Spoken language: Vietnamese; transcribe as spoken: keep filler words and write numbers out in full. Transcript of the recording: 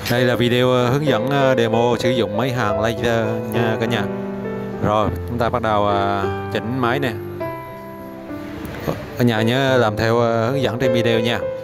Đây là video ờ, hướng dẫn ờ, demo sử dụng máy hàn laser nha cả nhà. Rồi chúng ta bắt đầu ờ, chỉnh máy nè. Cả nhà nhớ làm theo ờ, hướng dẫn trên video nha.